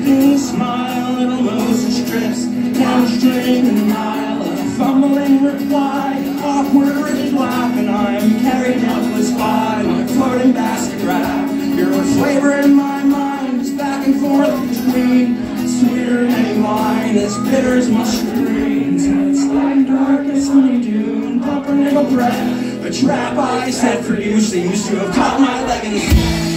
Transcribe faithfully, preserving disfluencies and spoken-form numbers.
Slipping smile, little Moses trips downstream in a mile. A fumbling reply, awkward rigid laugh, and I am carried helpless by my floating basket wrap. You're a flavor in my mind, it's back and forth between sweeter than any wine, as bitter as mustard greens. And it's like dark as honeydew and pumpernickel bread. A trap I set for you seems to have caught my leg in the